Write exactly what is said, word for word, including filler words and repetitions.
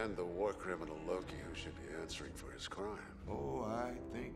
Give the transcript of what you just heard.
and the war criminal Loki who should be answering for his crime. Oh, I think